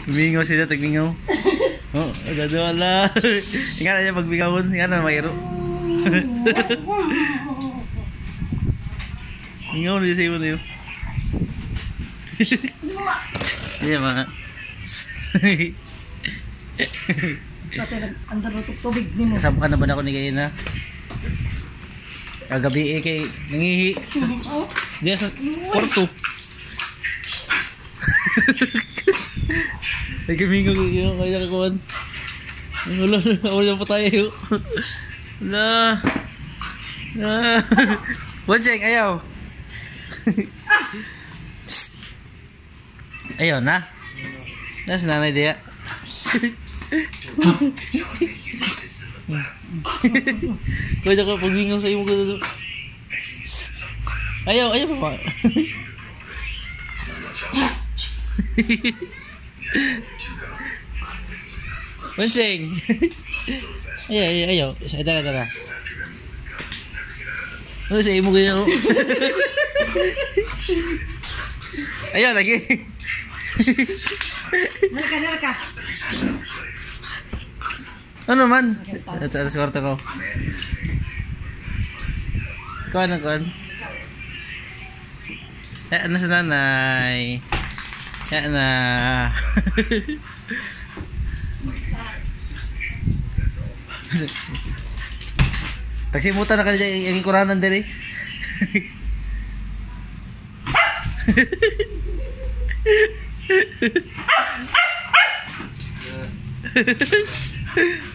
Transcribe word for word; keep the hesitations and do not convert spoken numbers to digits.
Mingaw sila, tagmingaw. Oh, agad wala. Ingat aja pagbingawon, ingat na mayro. Mingaw na sa iyo na yun. Iya mga. Kasama ka na ba na ako ni Gayna? Kagabi eh kay nangihi. Diya sa Porto. Ay kamingaw yun, kaya nakakuhan. Wala na, wala pa tayo. Wala. Wala. Boncheng, ayaw. Ayaw na. Nasa nanay diya. Kaya ka pagbingaw sa iyo mo ka. Ayaw, ayaw pa. Boncheng. Ayaw, ayaw, ayaw. Dala, dala. Ano sa iyo mo kaya ako? Ayaw, lagi. Nalaka, nalaka. Ano man? At sa atas kwarto ko. Kuhan na, kuhan. Eh, ano sa nanay? Yan na. Pagsimutan na ka dyan, yung kuranan din eh.